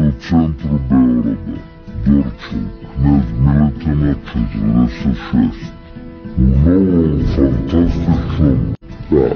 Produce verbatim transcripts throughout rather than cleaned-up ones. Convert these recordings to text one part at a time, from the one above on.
u centru Beograda. Dorčel, knez Miletana četrdeset šest. U novom fantastičnom da.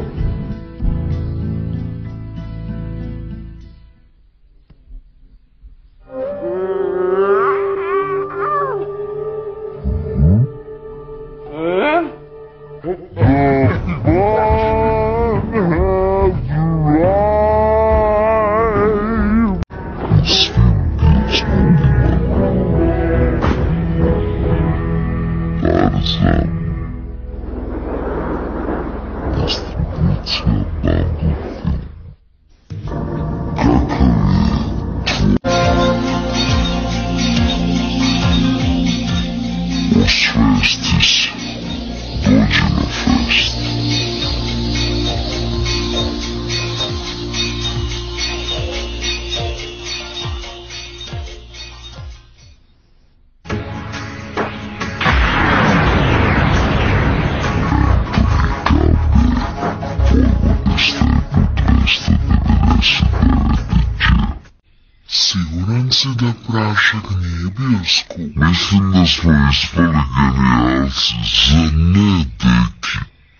Siguran si da prašak nije bio skup? Mislim da smo ispali genijalci, za ne, deki?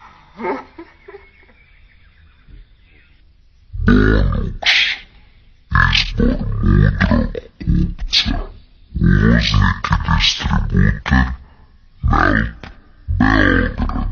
Bonux, izbor mudrog kupca, uvoznik i distributer, Melp, Beograd.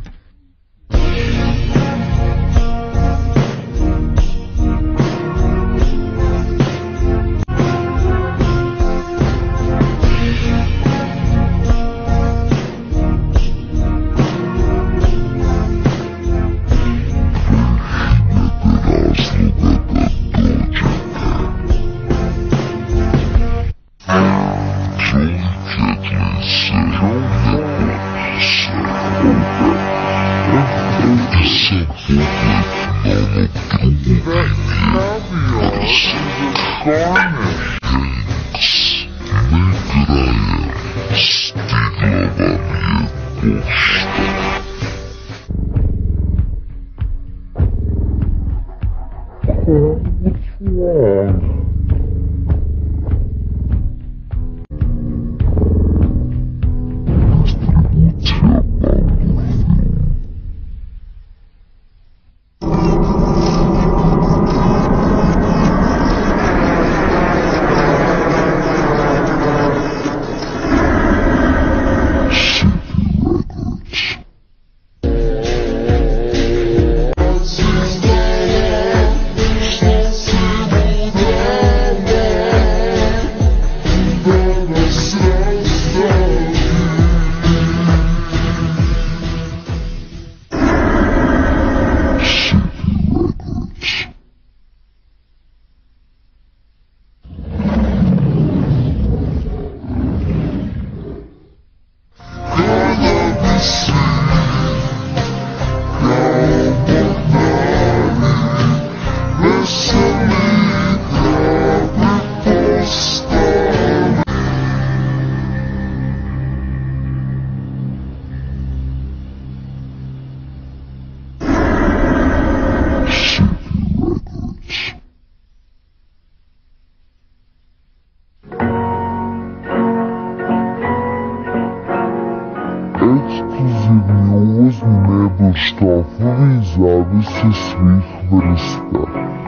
Ekskluzivni uvozni mebel štofovi i zavise svih vrsta.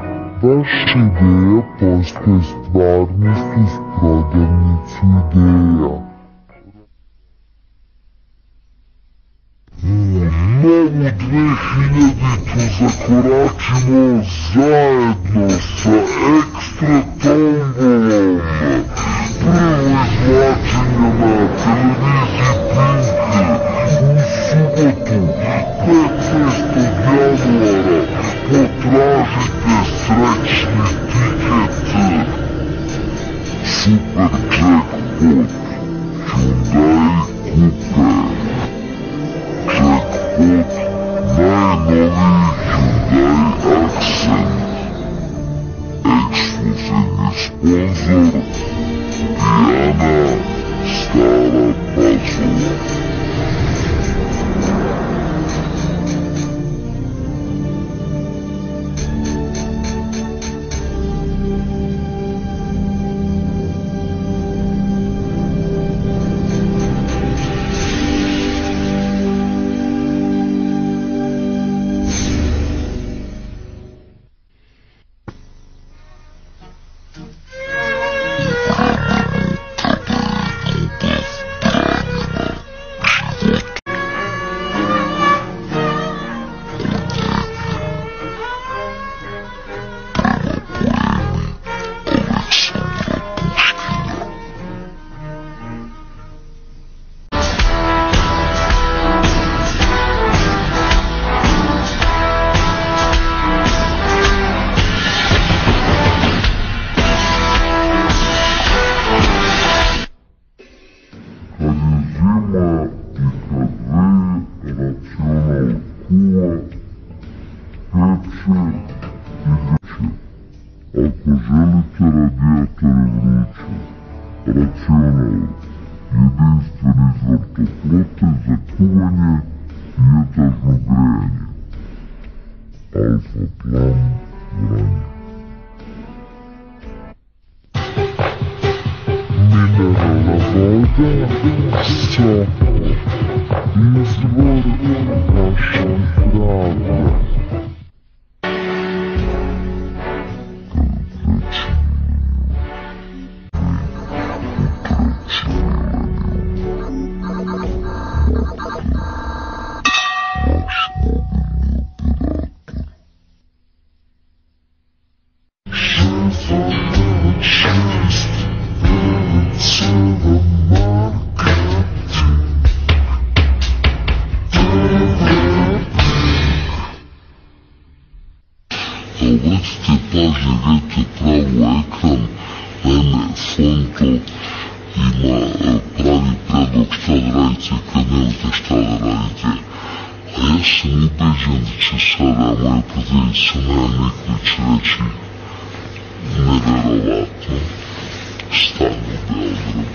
Vaša ideja postaje stvarnost uz prodavnicu ideja. U novu dve hiljaditu zakoračimo zajedno sa ekstra tombolom. Prvo izvlačenje na televiziji Pinke u subotu petnaestog januara. Potražite srećni tiket. Super jackpot Hyundai Coupe. Jackpot najnoviji Hyundai Accent. Ekskluzivni sponsor Dijana Stara Pazova. вруча. Рационал. Единствен извор топлоте за кување и етажно грејање. Алфа план Врање. Минерална вода, сопо, извор ваше здравје. Обратите пажња, видите право екран, најме фонто има прави предлог шта да радите кад немате шта да радите. А јас сум убеđен да ќе сада моја позица наја некој ќе речи невероватно стан у Белграду.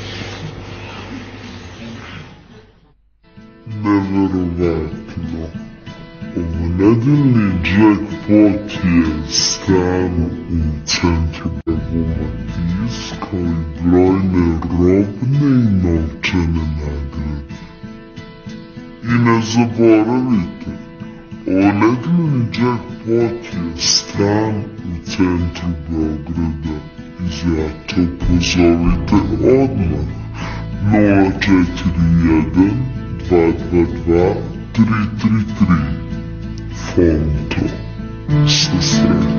Невероватно. Овонедельни джекпот je stan u centru Dalmatinskoj i brojne robne i novčane nagrade. I ne zaboravite, ovonedjeljni jackpot je stan u centru Beograda i zato pozovite odmah nula četiri jedan dva dva dva tri tri tri. Fonto. Sa srećom.